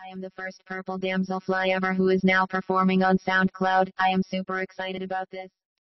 I am the first purple damselfly ever who is now performing on SoundCloud. I am super excited about this.